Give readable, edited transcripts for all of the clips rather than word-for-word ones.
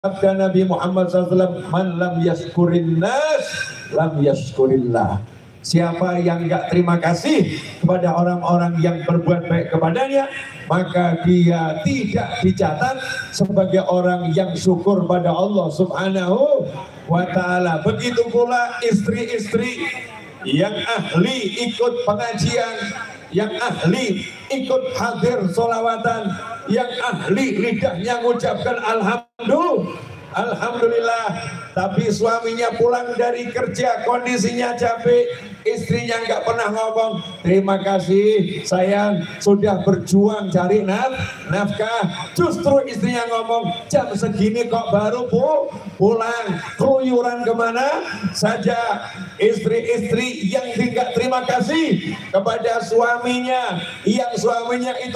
Sabda Nabi Muhammad SAW, man lam yaskurin nas, lam yaskurillah. Siapa yang enggak terima kasih kepada orang-orang yang berbuat baik kepadanya, maka dia tidak dicatat sebagai orang yang syukur pada Allah Subhanahu wa ta'ala. Begitu pula istri-istri yang ahli ikut pengajian, yang ahli ikut hadir sholawatan, yang ahli lidahnya mengucapkan alhamdulillah, tapi suaminya pulang dari kerja kondisinya capek, istrinya nggak pernah ngomong terima kasih sayang sudah berjuang cari nafkah. Justru istrinya ngomong jam segini kok baru pulang, keluyuran kemana saja. Istri-istri yang tidak terima kasih kepada suaminya, yang suaminya itu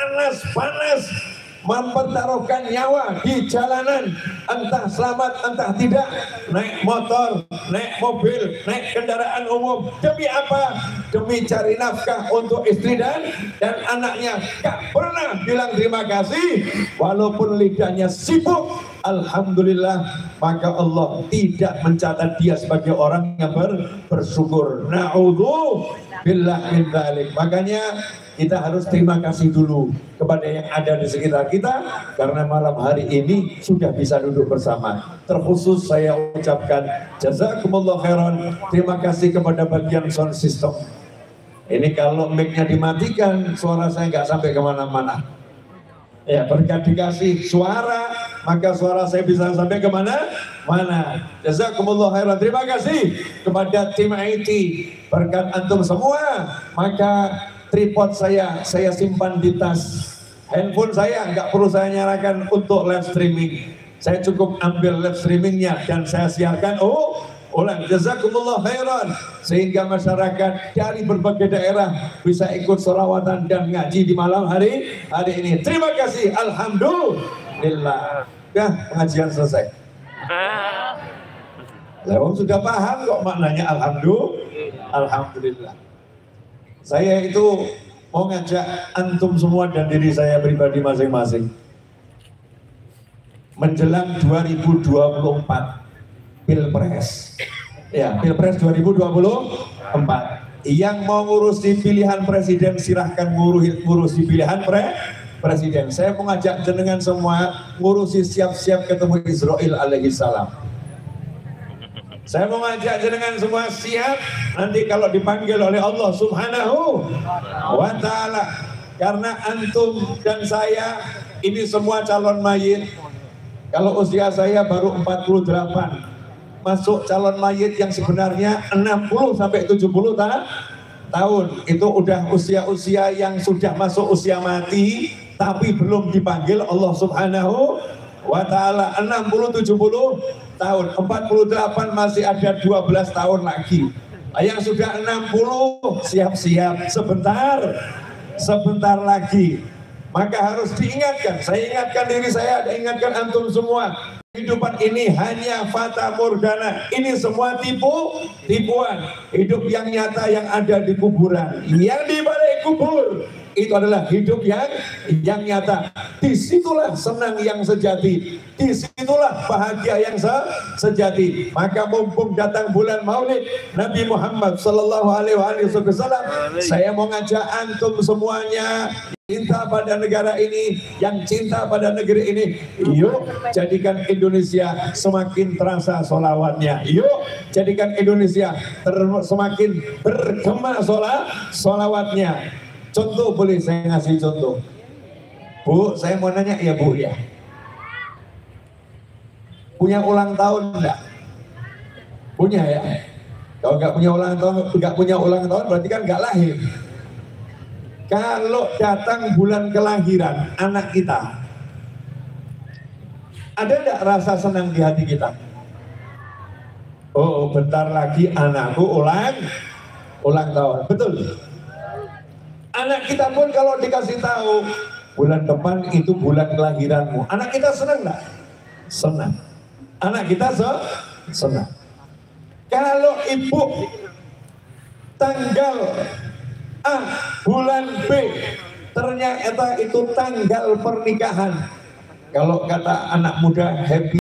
panas mempertaruhkan nyawa di jalanan, entah selamat entah tidak, naik motor, naik mobil, naik kendaraan umum. Demi apa? Demi cari nafkah untuk istri dan anaknya. Gak pernah bilang terima kasih walaupun lidahnya sibuk. Alhamdulillah, maka Allah tidak mencatat dia sebagai orang yang bersyukur. Na'udzubillah min dzalik. Makanya kita harus terima kasih dulu kepada yang ada di sekitar kita, karena malam hari ini sudah bisa duduk bersama. Terkhusus saya ucapkan jazakumullah khairan, terima kasih kepada bagian sound system. Ini kalau mic-nya dimatikan, suara saya nggak sampai kemana-mana. Ya, berkat dikasih suara, maka suara saya bisa sampai kemana-mana. Jazakumullah khairan, terima kasih kepada tim IT. Berkat antum semua, maka tripod saya simpan di tas. Handphone saya nggak perlu saya nyalakan untuk live streaming. Saya cukup ambil live streamingnya dan saya siarkan ulang. Jazakumullah khairan, sehingga masyarakat dari berbagai daerah bisa ikut sholawatan dan ngaji di malam hari ini. Terima kasih, alhamdulillah. Ya, pengajian selesai. Lewat sudah paham kok maknanya alhamdulillah. Saya itu mau ngajak antum semua dan diri saya pribadi masing-masing menjelang 2024 Pilpres. Ya, Pilpres 2024. Yang mau ngurusi pilihan presiden silahkan ngurusi pilihan presiden. Saya mau ngajak jenengan semua ngurusi siap-siap ketemu Israel alaihissalam. Saya mau ngajak jenengan semua siap nanti kalau dipanggil oleh Allah Subhanahu wa ta'ala. Karena antum dan saya ini semua calon mayit. Kalau usia saya baru 48, masuk calon mayit yang sebenarnya 60 sampai 70 tahun. Itu udah usia-usia yang sudah masuk usia mati, tapi belum dipanggil Allah Subhanahu wa ta'ala. 60-70 tahun, 48 masih ada 12 tahun lagi. Yang sudah 60 siap-siap, sebentar lagi. Maka harus diingatkan, saya ingatkan diri saya, ada ingatkan antum semua. Kehidupan ini hanya fata morgana, ini semua tipuan. Hidup yang nyata yang ada di kuburan, yang di balik kubur, itu adalah hidup yang nyata. Disitulah senang yang sejati, disitulah bahagia yang sejati. Maka mumpung datang bulan Maulid Nabi Muhammad Sallallahu Alaihi Wasallam, saya mau ngajak antum semuanya cinta pada negara ini, yang cinta pada negeri ini. Yuk jadikan Indonesia semakin terasa sholawatnya. Yuk jadikan Indonesia semakin bergema sholawatnya. Contoh, boleh saya ngasih contoh? Bu, saya mau nanya ya Bu ya. Punya ulang tahun enggak? Punya ya? Kalau nggak punya ulang tahun berarti kan nggak lahir. Kalau datang bulan kelahiran anak kita, ada enggak rasa senang di hati kita? Oh, bentar lagi anakku ulang tahun. Betul. Anak kita pun kalau dikasih tahu bulan depan itu bulan kelahiranmu, anak kita senang enggak? Senang. Anak kita senang. Kalau ibu tanggal A bulan B ternyata itu tanggal pernikahan, kalau kata anak muda happy